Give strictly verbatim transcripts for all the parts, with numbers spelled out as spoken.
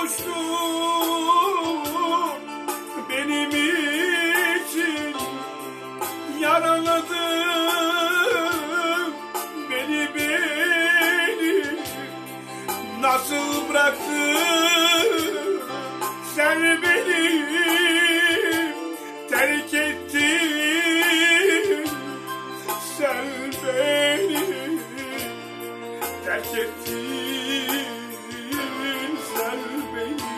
koştu benim için, yaraladı beni beni. Nasıl bıraktın sen beni, terk ettin sen beni, terk ettin sen beni.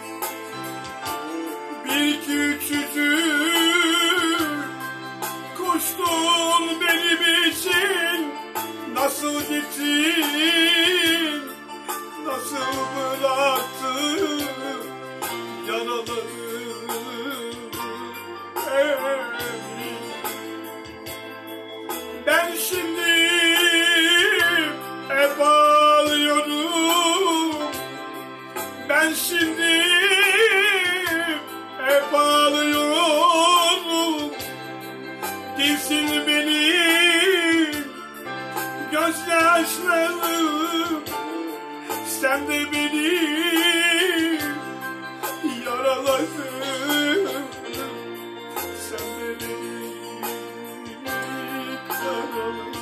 Bir iki üç yüzü koştun benim için, nasıl gittin, nasıl bıraktın yaraları beni. Ben şimdi hep ağlıyorum, ben şimdi hep ağlıyorum. Dilsin benim gözyaşlarım, sen de beni yaraladın, sen de beni yaraladın.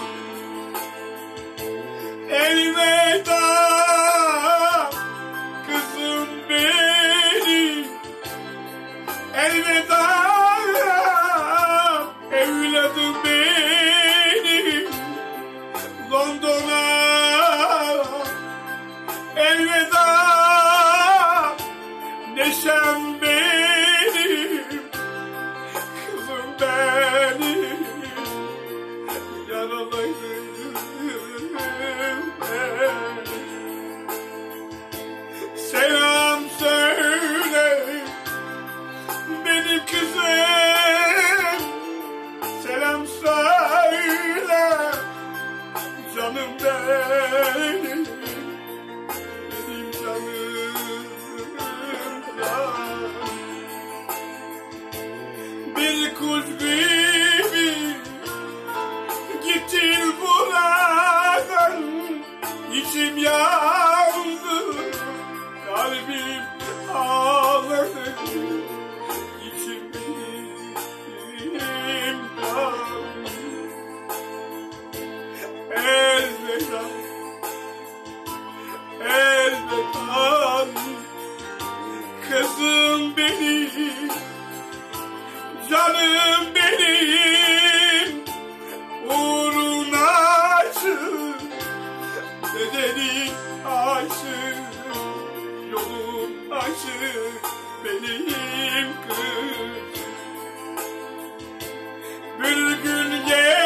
Elveda kızım benim, elveda evladım benim. London'a elveda neşem benim, kızım benim, yaralaydım ben. Selam söyle benim kızım, selam söyle canım benim, benim canım can. Bir kuş gibi gittin buradan, içim yandı, kalbim ağladı, içim benim kan. Elveda, elveda kızım benim, canım benim. Uğruna aşık, bedenin aşık, yolun aşık benim kızım. Bir gün gel